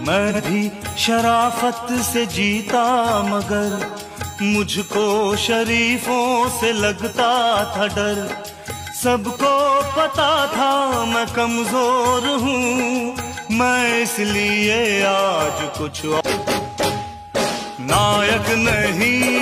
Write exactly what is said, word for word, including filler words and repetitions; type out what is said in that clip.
मैं भी शराफत से जीता मगर मुझको शरीफों से लगता था डर। सबको पता था मैं कमजोर हूँ, मैं इसलिए आज कुछ और नायक नहीं